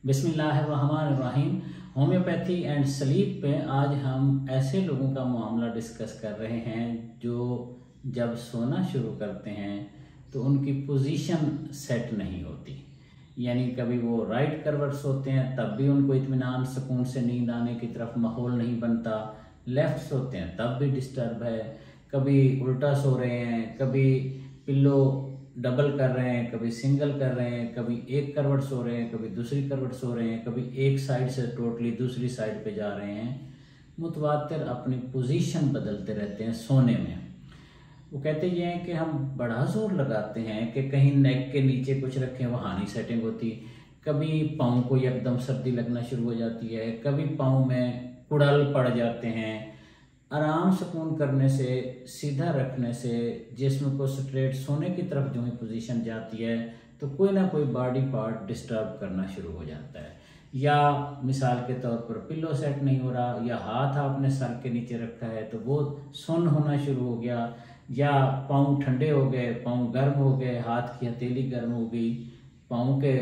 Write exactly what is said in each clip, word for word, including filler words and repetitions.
बिस्मिल्लाहिर्रहमानिर्रहीम। Homeopathy and sleep पे आज हम ऐसे लोगों का मामला डिस्कस कर रहे हैं जो जब सोना शुरू करते हैं तो उनकी पोजीशन सेट नहीं होती। यानी कभी वो राइट करवट सोते हैं तब भी उनको इत्मीनान सुकून से नींद आने की तरफ माहौल नहीं बनता, लेफ्ट सोते हैं तब भी डिस्टर्ब है, कभी उल्टा सो रहे हैं, कभी पिल्लो डबल कर रहे हैं, कभी सिंगल कर रहे हैं, कभी एक करवट सो रहे हैं, कभी दूसरी करवट सो रहे हैं, कभी एक साइड से टोटली दूसरी साइड पे जा रहे हैं। मुतवातिर अपनी पोजीशन बदलते रहते हैं सोने में। वो कहते ये हैं कि हम बड़ा जोर लगाते हैं कि कहीं नेक के नीचे कुछ रखें, वहाँ नहीं सेटिंग होती। कभी पाँव को एकदम सर्दी लगना शुरू हो जाती है, कभी पाँव में कुड़ल पड़ जाते हैं। आराम सुकून करने से, सीधा रखने से, जिस्म को स्ट्रेट सोने की तरफ जो ही पोजीशन जाती है तो कोई ना कोई बॉडी पार्ट डिस्टर्ब करना शुरू हो जाता है। या मिसाल के तौर पर पिल्लो सेट नहीं हो रहा, या हाथ आपने सर के नीचे रखा है तो वो सुन्न होना शुरू हो गया, या पाँव ठंडे हो गए, पाँव गर्म हो गए, हाथ की हथेली गर्म हो गई, पाँव के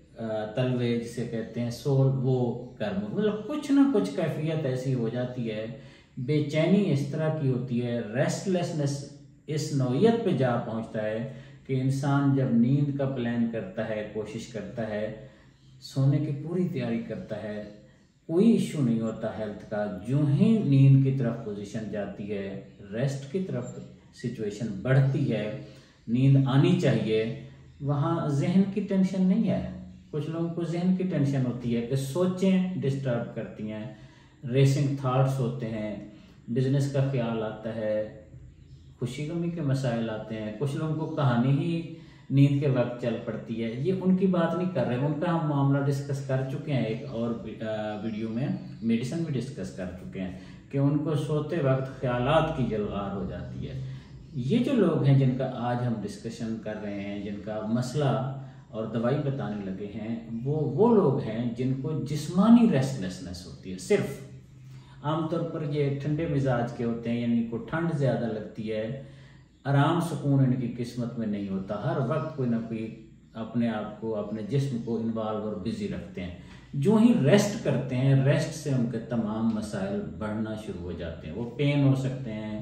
तलवे जिसे कहते हैं सोल वो गर्म हो, मतलब कुछ ना कुछ कैफियत ऐसी हो जाती है, बेचैनी इस तरह की होती है, रेस्टलेसनेस इस नौयत पे जा पहुंचता है कि इंसान जब नींद का प्लान करता है, कोशिश करता है, सोने की पूरी तैयारी करता है, कोई इश्यू नहीं होता हेल्थ का। जो ही नींद की तरफ पोजीशन जाती है, रेस्ट की तरफ सिचुएशन बढ़ती है, नींद आनी चाहिए, वहाँ जहन की टेंशन नहीं है। कुछ लोगों को जहन की टेंशन होती है कि सोचें डिस्टर्ब करती हैं, रेसिंग थॉट्स होते हैं, बिजनेस का ख्याल आता है, खुशी गमी के मसाइल आते हैं। कुछ लोगों को कहानी ही नींद के वक्त चल पड़ती है। ये उनकी बात नहीं कर रहे, उनका हम मामला डिस्कस कर चुके हैं एक और वीडियो में, मेडिसिन भी डिस्कस कर चुके हैं कि उनको सोते वक्त ख्यालात की जलगार हो जाती है। ये जो लोग हैं जिनका आज हम डिस्कशन कर रहे हैं, जिनका मसला और दवाई बताने लगे हैं, वो वो लोग हैं जिनको जिस्मानी रेस्टलेसनेस होती है। सिर्फ आमतौर पर ये ठंडे मिजाज के होते हैं, यानी इनको ठंड ज़्यादा लगती है, आराम सुकून इनकी किस्मत में नहीं होता, हर वक्त कोई ना कोई अपने आप को, अपने जिस्म को इन्वॉल्व और बिजी रखते हैं। जो ही रेस्ट करते हैं, रेस्ट से उनके तमाम मसाइल बढ़ना शुरू हो जाते हैं। वो पेन हो सकते हैं,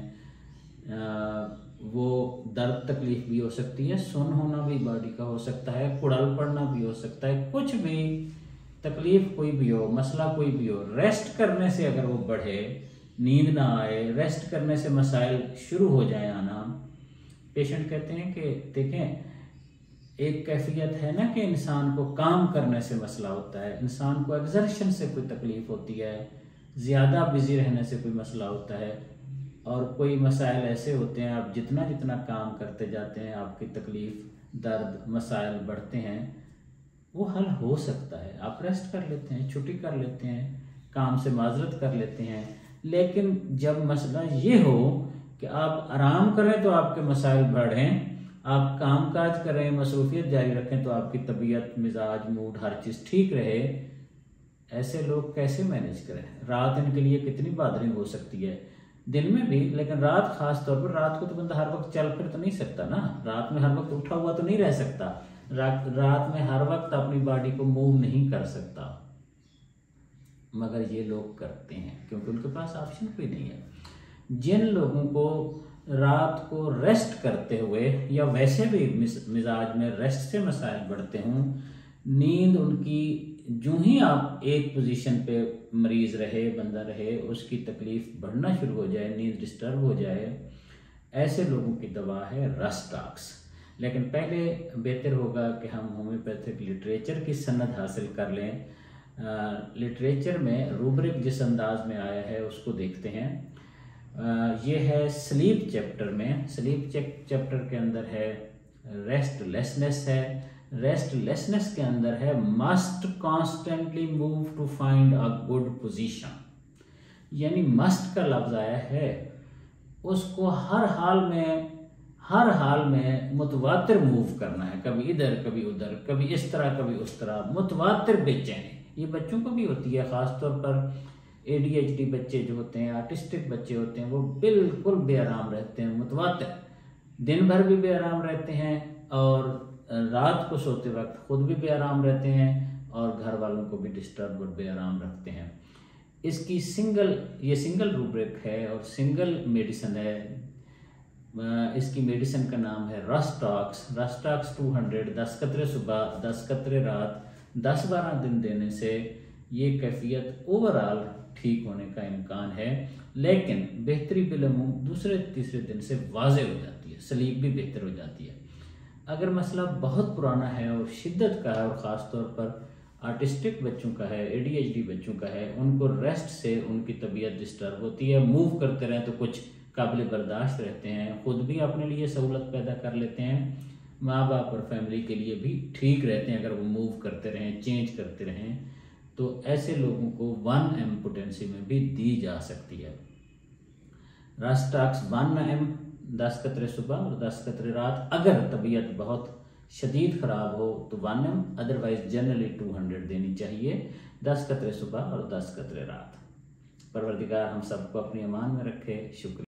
आ, वो दर्द तकलीफ भी हो सकती है, सुन्न होना भी बॉडी का हो सकता है, कुड़ल पड़ना भी हो सकता है, कुछ भी तकलीफ कोई भी हो, मसला कोई भी हो, रेस्ट करने से अगर वो बढ़े, नींद ना आए, रेस्ट करने से मसाइल शुरू हो जाए आना। पेशेंट कहते हैं कि देखें, एक कैफियत है ना कि इंसान को काम करने से मसला होता है, इंसान को एक्सर्शन से कोई तकलीफ होती है, ज़्यादा बिजी रहने से कोई मसला होता है, और कोई मसाइल ऐसे होते हैं आप जितना जितना काम करते जाते हैं आपकी तकलीफ, दर्द, मसाइल बढ़ते हैं। वो हल हो सकता है, आप रेस्ट कर लेते हैं, छुट्टी कर लेते हैं, काम से माजरत कर लेते हैं। लेकिन जब मसला ये हो कि आप आराम करें तो आपके मसाइल बढ़ें, आप काम काज करें, मसरूफियत जारी रखें तो आपकी तबीयत, मिजाज, मूड, हर चीज़ ठीक रहे, ऐसे लोग कैसे मैनेज करें? रात इनके लिए कितनी बादरिंग हो सकती है, दिन में भी, लेकिन रात खास तौर पर। रात को तो बंदा हर वक्त चल फिर तो नहीं सकता ना, रात में हर वक्त उठा हुआ तो नहीं रह सकता, रात रात में हर वक्त अपनी बॉडी को मूव नहीं कर सकता, मगर ये लोग करते हैं क्योंकि उनके पास ऑप्शन कोई नहीं है। जिन लोगों को रात को रेस्ट करते हुए या वैसे भी मिजाज में रेस्ट से मसाइल बढ़ते हों, नींद उनकी जो ही आप एक पोजीशन पे मरीज रहे, बंदा रहे, उसकी तकलीफ बढ़ना शुरू हो जाए, नींद डिस्टर्ब हो जाए, ऐसे लोगों की दवा है रस्टॉक्स। लेकिन पहले बेहतर होगा कि हम होम्योपैथिक लिटरेचर की सनद हासिल कर लें। लिटरेचर में रूब्रिक जिस अंदाज में आया है उसको देखते हैं। आ, ये है स्लीप चैप्टर में, स्लीप चैप्टर के अंदर है रेस्टलेसनेस है, रेस्टलेसनेस के अंदर है must constantly move to find a good position. यानी मस्ट का लफ्ज आया है, उसको हर हाल में हर हाल में मुतवातिर मूव करना है, कभी इधर कभी उधर, कभी इस तरह कभी उस तरह, मुतवातिर बेचैनी। ये बच्चों को भी होती है, ख़ासतौर पर ए डी एच डी बच्चे जो होते हैं, आर्टिस्टिक बच्चे होते हैं, वो बिल्कुल बेआराम रहते हैं, मुतवातिर, दिन भर भी बेआराम रहते हैं और रात को सोते वक्त खुद भी बेआराम रहते हैं, और घर वालों को भी डिस्टर्ब और बेआराम रखते हैं। इसकी सिंगल ये सिंगल रूब्रिक है और सिंगल मेडिसिन है। इसकी मेडिसिन का नाम है रस्टॉक्स। रस्टॉक्स टू हंड्रेड, दस कतरे सुबह दस कतरे रात, दस बारह दिन देने से ये कैफियत ओवरऑल ठीक होने का इम्कान है, लेकिन बेहतरी बिलमूम दूसरे तीसरे दिन से वाज़े हो जाती है, स्लीप भी बेहतर हो जाती है। अगर मसला बहुत पुराना है और शिद्दत का है और ख़ास तौर पर आर्टिस्टिक बच्चों का है, ए डी एच डी बच्चों का है, उनको रेस्ट से उनकी तबीयत डिस्टर्ब होती है। मूव करते रहें तो कुछ काबिल बर्दाश्त रहते हैं, ख़ुद भी अपने लिए सहूलत पैदा कर लेते हैं, माँ बाप और फैमिली के लिए भी ठीक रहते हैं अगर वो मूव करते रहें, चेंज करते रहें। तो ऐसे लोगों को वन एम पोटेंसी में भी दी जा सकती है। रस्टॉक्स वन एम दस कतरे सुबह और दस कतरे रात। अगर तबीयत बहुत शदीद ख़राब हो तो one M, otherwise generally two hundred देनी चाहिए, दस कतरे सुबह और दस कतरे रात। परवरदिगार हम सबको अपनी अमान में रखे। शुक्रिया।